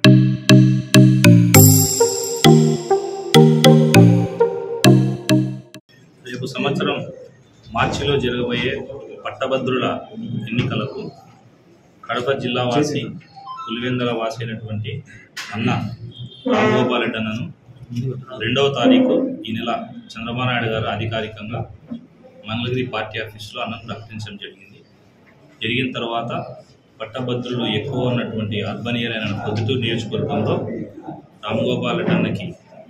రేపు సంవత్సరం మార్చిలో జరగబోయే పట్టభద్రుల ఎన్నికలకు కడప జిల్లా వాసి పులివెందుల వాసి అయినటువంటి అన్న రాంగోపాల్ రెడ్డి అన్నను 2వ తారీఖు ఈ నెల చంద్రబాబు నాయుడు గారు అధికారికంగా మంగళగిరి పార్టీ ఆఫీసులో అన్నను ప్రకటించడం జరిగిన తర్వాత పట్టభద్రులు ఎక్కువ ఉన్నటువంటి అర్బన్ ఏరియా అయిన పొద్దుటూరు నియోజకవర్గంలో రాంగోపాల్ రెడ్డి అన్నకి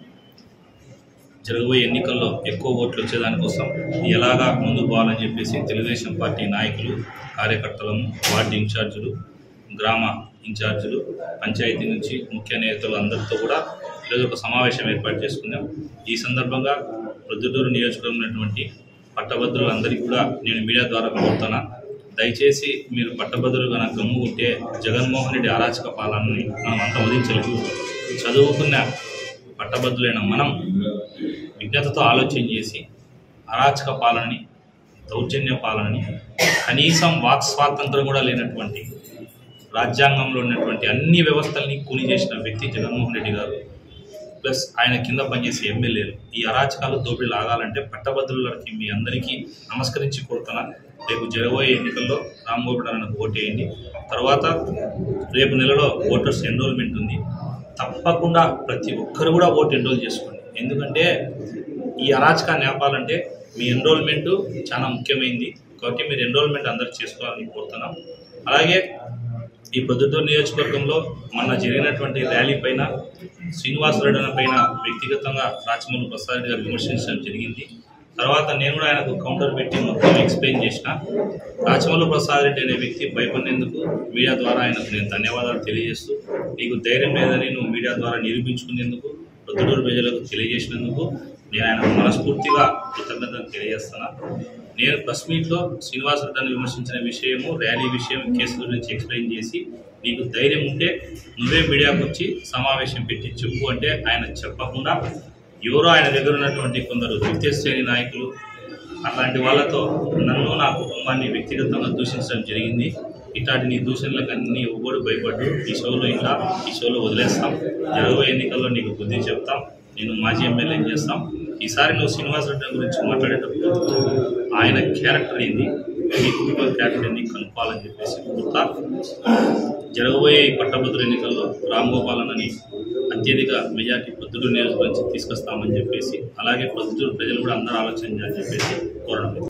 జరగబోయే ఎన్నికల్లో ఎక్కువ ఓట్లు వచ్చేదానికోసం ఎలాగా ముందుకు పోవాలని చెప్పేసి తెలుగుదేశం పార్టీ నాయకులు, కార్యకర్తలను, వార్డు ఇన్ఛార్జీలు, గ్రామ ఇన్ఛార్జీలు, పంచాయతీ నుంచి ముఖ్య నేతలు అందరితో కూడా ఈరోజు ఒక సమావేశం ఏర్పాటు చేసుకున్నాం. ఈ సందర్భంగా ప్రొద్దుటూరు నియోజకవర్గం ఉన్నటువంటి పట్టభద్రులందరికీ కూడా నేను మీడియా ద్వారా కోరుతున్నా, దయచేసి మీరు పట్టభద్రులు కనుక గమ్ము ఉంటే జగన్మోహన్ రెడ్డి అరాచక పాలనని మనం అంత వదించలేదు. చదువుకున్న పట్టభద్రులైన మనం విజ్ఞతతో ఆలోచన చేసి అరాచక పాలనని, దౌర్జన్య పాలనని, కనీసం వాక్ స్వాతంత్రం కూడా లేనటువంటి రాజ్యాంగంలో ఉన్నటువంటి అన్ని వ్యవస్థల్ని కూని చేసిన వ్యక్తి జగన్మోహన్ రెడ్డి గారు, ప్లస్ ఆయన కింద పనిచేసే ఎమ్మెల్యేలు. ఈ అరాచకాలు దోపిడీలు ఆగాలంటే పట్టభద్రులకి మీ అందరికీ నమస్కరించి కోరుతున్నా. రేపు జరగబోయే ఎన్నికల్లో రాంగోపాల్ అన్నకు ఓటేయండి. తర్వాత రేపు నెలలో ఓటర్స్ ఎన్రోల్మెంట్ ఉంది. తప్పకుండా ప్రతి ఒక్కరు కూడా ఓటు ఎన్రోల్ చేసుకోండి. ఎందుకంటే ఈ అరాచకాన్ని ఆపాలంటే మీ ఎన్రోల్మెంటు చాలా ముఖ్యమైనది. కాబట్టి మీరు ఎన్రోల్మెంట్ అందరూ చేసుకోవాలని కోరుతున్నాం. అలాగే ఈ ప్రొద్దుటూరు నియోజకవర్గంలో మొన్న జరిగినటువంటి ర్యాలీ పైన శ్రీనివాసరెడ్డి పైన వ్యక్తిగతంగా రాచమల్లు ప్రసాద్ గారు విమర్శించడం జరిగింది. తర్వాత నేను కూడా ఆయనకు కౌంటర్ పెట్టి మొత్తం ఎక్స్ప్లెయిన్ చేసిన. రాచమల్లు ప్రసాద్ రెడ్డి అనే వ్యక్తి భయపడినందుకు మీడియా ద్వారా ఆయనకు నేను ధన్యవాదాలు తెలియజేస్తూ, నీకు ధైర్యం లేదని నువ్వు మీడియా ద్వారా నిరూపించుకునేందుకు, ప్రొద్దుటూరు ప్రజలకు తెలియజేసినందుకు నేను ఆయనకు మనస్ఫూర్తిగా కృతజ్ఞతలు తెలియజేస్తున్నా. నేను ప్రెస్ మీట్లో శ్రీనివాసరెడ్డిని విమర్శించిన విషయము, ర్యాలీ విషయం, కేసుల గురించి ఎక్స్ప్లెయిన్ చేసి నీకు ధైర్యం ఉంటే నువ్వే మీడియాకు వచ్చి సమావేశం పెట్టి చెప్పు అంటే ఆయన చెప్పకుండా ఎవరో ఆయన దగ్గర ఉన్నటువంటి కొందరు ద్వితీయ శ్రేణి నాయకులు అట్లాంటి వాళ్ళతో నన్ను, నా కుటుంబాన్ని వ్యక్తిగతంగా దూషించడం జరిగింది. ఇట్లాంటి నీ దూషణలకు అన్నీ ఒవ్వడు భయపడ్డు ఈ షోలో వదిలేస్తాం. జరగబోయే ఎన్నికల్లో నీకు బుద్ధి చెప్తాం. నేను మాజీ ఎమ్మెల్యేని చేస్తాం. ఈసారి నువ్వు శ్రీనివాసరెడ్డి గురించి మాట్లాడేటప్పుడు ఆయన క్యారెక్టర్ ఏంది, మీ కుటుంబ క్యారెక్టర్ ఏంది కనుక్కోవాలని చెప్పేసి కోరుతా. జరగబోయే ఈ పట్టభద్రుల ఎన్నికల్లో రాంగోపాల్ అన్నని అత్యధిక మెజార్టీ ప్రొద్దుటూరు నియోజకవర్గం నుంచి తీసుకొస్తామని చెప్పేసి, అలాగే ప్రొద్దుటూరు ప్రజలు కూడా అందరూ ఆలోచన చేయాలని చెప్పేసి కోరడం.